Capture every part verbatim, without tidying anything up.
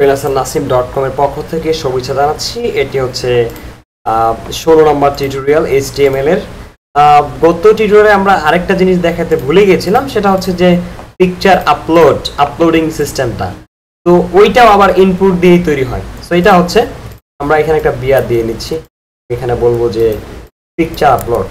Freelancer Nasim dot com এর পক্ষ থেকে শুভেচ্ছা জানাচ্ছি। এটি হচ্ছে ষোলো নম্বর টিউটোরিয়াল এইচটিএমএল এর। গত টিউটোরিয়ালে আমরা আরেকটা জিনিস দেখাতে ভুলে গেছিলাম, সেটা হচ্ছে যে পিকচার আপলোড আপলোডিং সিস্টেমটা। তো ওইটাও আবার ইনপুট দিয়ে তৈরি হয়। সো এটা হচ্ছে আমরা এখানে একটা বিয়ার দিয়ে নিচ্ছি, এখানে বলবো যে picture upload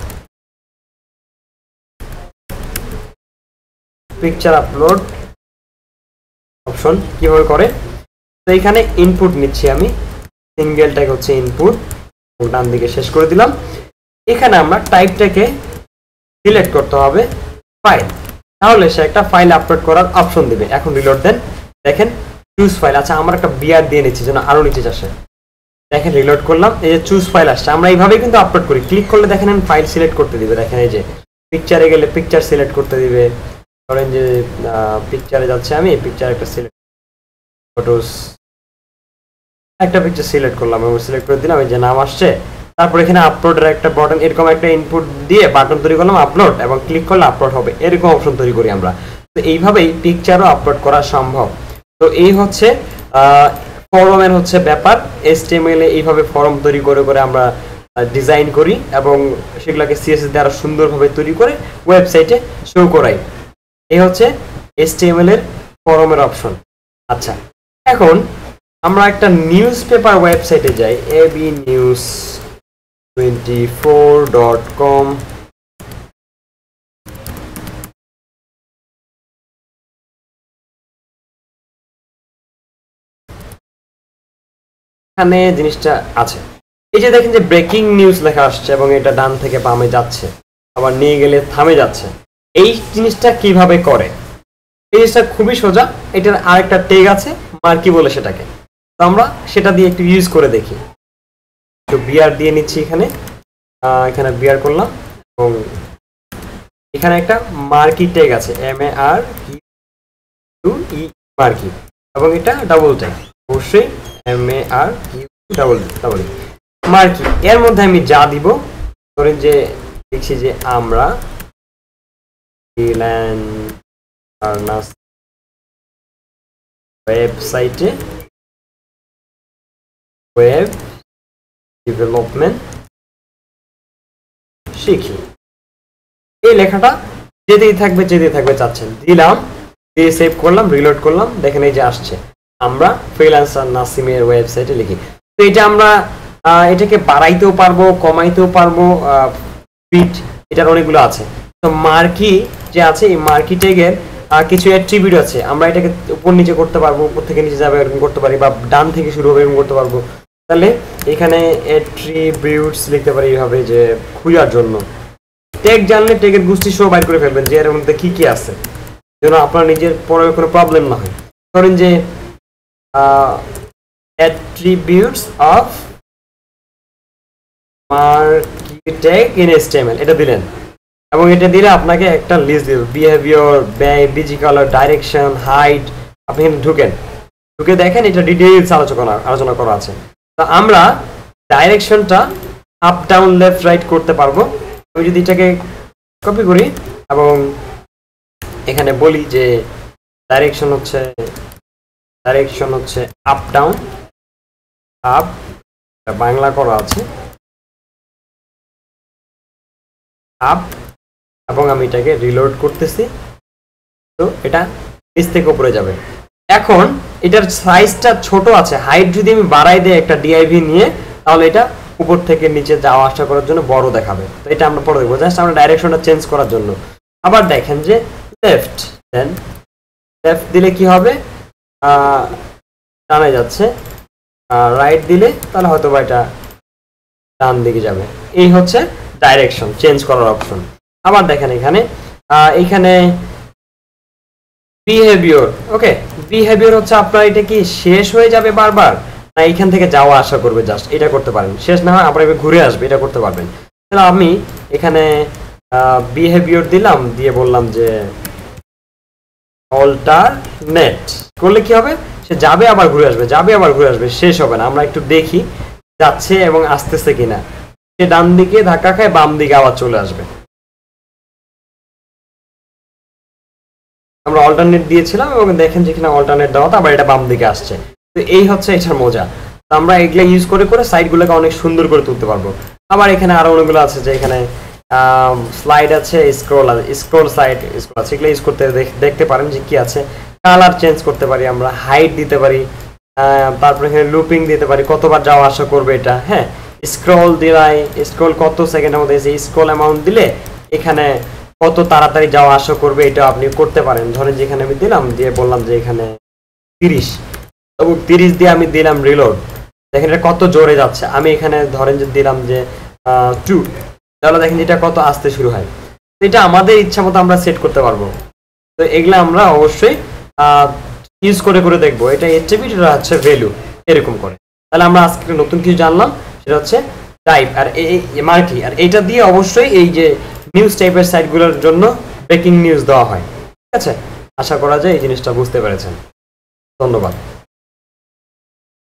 picture upload option কিভাবে করে। তো এখানে ইনপুট নিচ্ছি আমি, সিঙ্গেল ট্যাগ হচ্ছে ইনপুট, ডান দিকে শেষ করে দিলাম। এখানে আমরা টাইপটাকে সিলেক্ট করতে হবে ফাইল, তাহলে সে একটা ফাইল আপলোড করার অপশন দিবে। এখন রিলোড দেন, দেখেন চুজ ফাইল। আচ্ছা আমরা একটা বিয়ার দিয়ে নিচ্ছি যেন আরো নিচে আসে। দেখেন রিলোড করলাম, এই যে চুজ ফাইল আসছে। আমরা এইভাবেই কিন্তু আপলোড করি, ক্লিক করলে দেখেন ফাইল সিলেক্ট করতে দিবে। দেখেন এই যে পিকচারে গেলে পিকচার সিলেক্ট করতে দিবে। ধরেন যে পিকচারে যাচ্ছে, আমি পিকচার একটা সিলেক্ট ফটোস একটা পিকচার সিলেক্ট করলাম এবং সিলেক্ট করে দিলাম, এই যে নাম আসছে। তারপর এখানে আপলোডের একটা বাটন, এরকম একটা ইনপুট দিয়ে বাটন তৈরি করলাম আপলোড, এবং ক্লিক করলে আপলোড হবে, এরকম অপশন তৈরি করি আমরা। তো এইভাবেই পিকচারও আপলোড করা সম্ভব। তো এই হচ্ছে ফরমের হচ্ছে ব্যাপার। এইচটিএমএল এ এইভাবে ফর্ম তৈরি করে করে আমরা ডিজাইন করি এবং সেগুলোকে সিএসএস দিয়ে আরো সুন্দরভাবে তৈরি করে ওয়েবসাইটে শো করাই। এই হচ্ছে এইচটিএমএল এর ফরমের অপশন। আচ্ছা, এখন আমরা একটা নিউজ পেপার ওয়েবসাইটে যাই, A B news twenty four dot com. এখানে জিনিসটা আছে, এই যে দেখেন যে ব্রেকিং নিউজ লেখা আসছে এবং এটা ডান থেকে বামে যাচ্ছে, আবার নিয়ে গেলে থামে যাচ্ছে। এই জিনিসটা কিভাবে করে? এই জিনিসটা খুবই সোজা। এটার আরেকটা ট্যাগ আছে, মার্কি বলে সেটাকে। তো আমরা সেটা দিয়ে একটু ইউজ করে দেখি। একটু বিয়ার দিয়ে নিচ্ছি, এখানে এখানে বিয়ার করলাম এবং এখানে একটা মার্কি ট্যাগ আছে, M A R Q E marquee, এবং এটা ডাবল ট্যাগ, অবশ্যই M A R Q double double marquee. এর মধ্যে আমি যা দিব, ধরেন যে দেখছি যে আমরা ওয়েবসাইটে ওয়েব ডেভেলপমেন্ট শিখি, এই লেখাটা যেতেই থাকবে যেতেই থাকবে চাচ্ছেন। দিলাম, দিয়ে সেভ করলাম, রিলোড করলাম, দেখেন এই যে আসছে আমরা ফ্রিল্যান্সার নাসিমের ওয়েবসাইটে লিখি। তো এটা আমরা এটাকে বাড়াইতেও পারবো, কমাইতেও পারবো, ফিট, এটার অনেকগুলো আছে। তো মার্কি যে আছে, এই মার্কি ট্যাগের কিছু অ্যাট্রিবিউট আছে, আমরা এটাকে উপর নিচে করতে পারবো, উপর থেকে নিচে যাবে এরকম করতে পারি, বা ডান থেকে শুরু হবে এরকম করতে পারবো। তাহলে এখানে অ্যাট্রিবিউটস লিখতে পারি এইভাবে, যে খুঁজার জন্য ট্যাগ জানলে ট্যাগের গোষ্ঠী সহ বাইর করে ফেলবেন যে এর মধ্যে কি কি আছে, যেন আপনার নিজের পরে কোনো প্রবলেম না হয়। ধরেন যে attributes of marquee tag in HTML, এটা দিলেন এবং এটা দিলে আপনাকে একটা লিস্ট দিবে, বিহেভিয়ার, ব্যয়, বিজি কালার, ডাইরেকশন, হাইট। আপনি এখানে ঢুকেন, ঢুকে দেখেন এটা ডিটেইলস আলোচনা আলোচনা করা আছে। তো আমরা ডাইরেকশনটা আপ ডাউন লেফট রাইট করতে পারবো। আমি যদি এটাকে কপি করি এবং এখানে বলি যে ডাইরেকশন হচ্ছে ডাইরেকশন হচ্ছে আপ ডাউন, আপ বাংলা করা আছে আপ, এবং আমি এটাকে রিলোড করতেছি। তো এটা নিচ থেকে উপরে যাবে। এখন এটার সাইজটা ছোট আছে, হাইট যদি আমি বাড়াই দিই একটা ডিআইভি নিয়ে, তাহলে এটা উপর থেকে নিচে যাওয়া আসা করার জন্য বড় দেখাবে। তো এটা আমরা পরে দেখবো, জাস্ট আমরা ডাইরেকশনটা চেঞ্জ করার জন্য। আবার দেখেন যে লেফট দেন, লেফট দিলে কি হবে, ডানে যাচ্ছে, রাইট দিলে তাহলে হয়তো বা এটা ডান দিকে যাবে। এই হচ্ছে ডাইরেকশন চেঞ্জ করার অপশন। আবার দেখেন এখানে এখানে বিহেভিয়ার, ওকে, বিহেভিয়ার হচ্ছে আপনার এটা কি শেষ হয়ে যাবে বারবার, না এখান থেকে যাওয়া আসা করবে, জাস্ট এটা করতে পারেন। শেষ না হয় আবার এবার ঘুরে আসবে, এটা করতে পারবেন। তাহলে আমি এখানে বিহেভিয়ার দিলাম, দিয়ে বললাম যে অল্টারনেট করলে কি হবে, সে যাবে আবার ঘুরে আসবে, যাবে আবার ঘুরে আসবে, শেষ হবে না। আমরা একটু দেখি যাচ্ছে এবং আসতেছে কিনা। সে ডান দিকে ধাক্কা খায়, বাম দিকে আবার চলে আসবে। আমরা অল্টারনেট দিয়েছিলাম এবং দেখেন যেখানে অল্টারনেট দেওয়া, আবার এটা বাম দিকে আসছে। তো এই হচ্ছে এটার মজা। তো আমরা এগুলো ইউজ করে করে সাইটগুলোকে অনেক সুন্দর করে তুলতে পারবো। আবার এখানে আরো অনেকগুলো আছে, যে এখানে স্লাইড আছে, স্ক্রল আছে, স্ক্রল সাইড স্ক্রল আছে, এগুলো ইউজ করতে দেখতে পারেন যে কি আছে। কালার চেঞ্জ করতে পারি আমরা, হাইট দিতে পারি, তারপরে এখানে লুপিং দিতে পারি, কতবার যাওয়া আসা করবে এটা। হ্যাঁ, স্ক্রল দিলাই, স্ক্রল কত সেকেন্ডের মধ্যে, এই স্ক্রল অ্যামাউন্ট দিলে এখানে কত তাড়াতাড়ি যাওয়া আসা করবে এটা আপনি করতে পারেন। ধরেন যেখানে আমি দিলাম, দিয়ে বললাম যে এখানে তিরিশ, এবং তিরিশ দিয়ে আমি দিলাম রিলোড, দেখেন এটা কত জোরে যাচ্ছে। আমি এখানে ধরেন যে দিলাম যে টু, তাহলে দেখেন এটা কত আসতে শুরু হয়। এটা আমাদের ইচ্ছা মতো আমরা সেট করতে পারবো। তো এগুলো আমরা অবশ্যই ইউজ করে করে দেখবো। এটা এট্রিবিউট, এটা হচ্ছে ভ্যালু, এরকম করে। তাহলে আমরা আজকে নতুন কিছু জানলাম, সেটা হচ্ছে টাইপ আর এই মার্কি। আর এটা দিয়ে অবশ্যই এই যে নিউজ টাইপের সাইটগুলোর জন্য ব্রেকিং নিউজ দেওয়া হয়। ঠিক আছে, আশা করা যায় এই জিনিসটা বুঝতে পেরেছেন। ধন্যবাদ।